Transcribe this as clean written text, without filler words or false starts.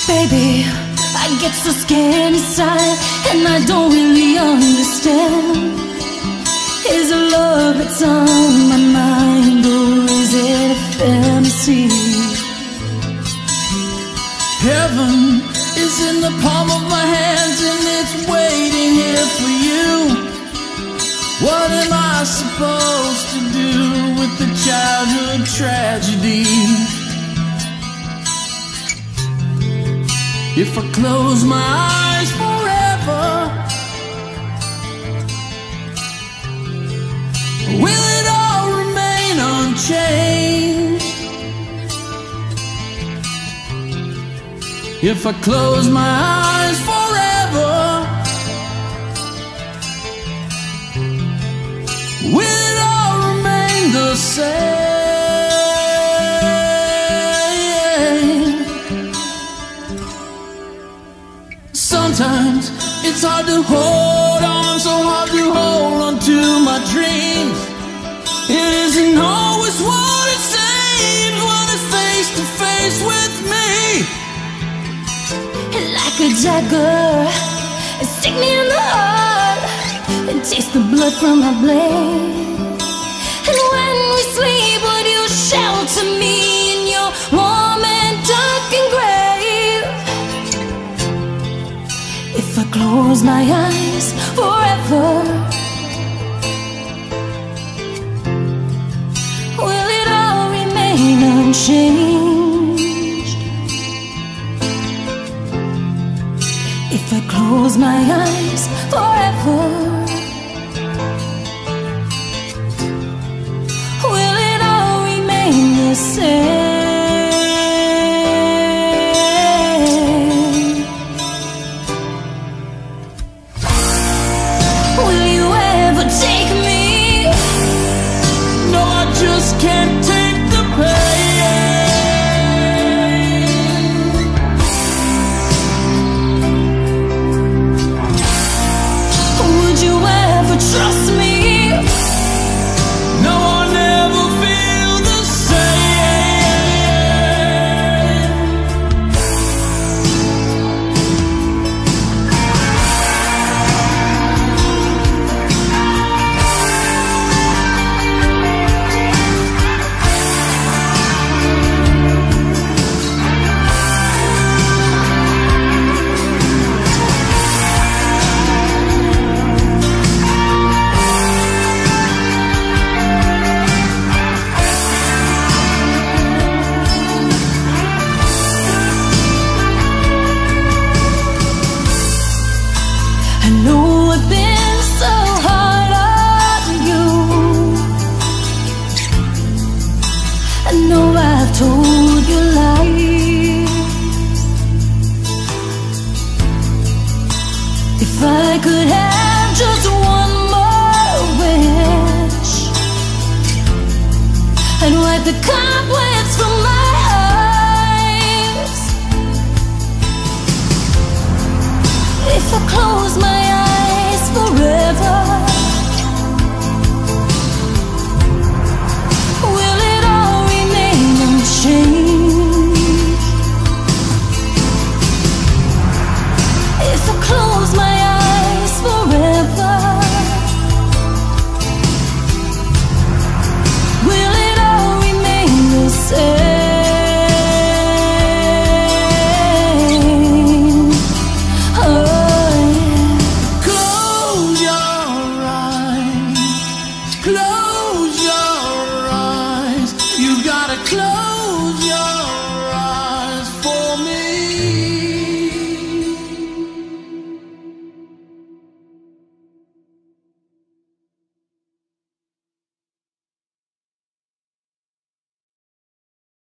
Baby, I get so scared inside, and I don't really understand. Is it love that's on my mind, or is it a fantasy? Heaven is in the palm of my hands, and it's waiting here for you. What am I supposed to do with the childhood tragedy? If I close my eyes forever, will it all remain unchanged? If I close my eyes forever, will it all remain the same? Sometimes it's hard to hold on, so hard to hold on to my dreams. It isn't always what it seems when it's face to face with me. Like a dagger, stick me in the heart and taste the blood from my blade. And when we sleep, would you shelter me in your warm and darkened grave? If I close my eyes forever, will it all remain unchanged? If I close my eyes forever, will it all remain the same? Will you ever take me? No, I just can't take the pain. Would you ever trust me? No, I'll never feel the same. I know I've been so hard on you. I know I've told you lies. If I could have just one more wish, I'd wipe the cobwebs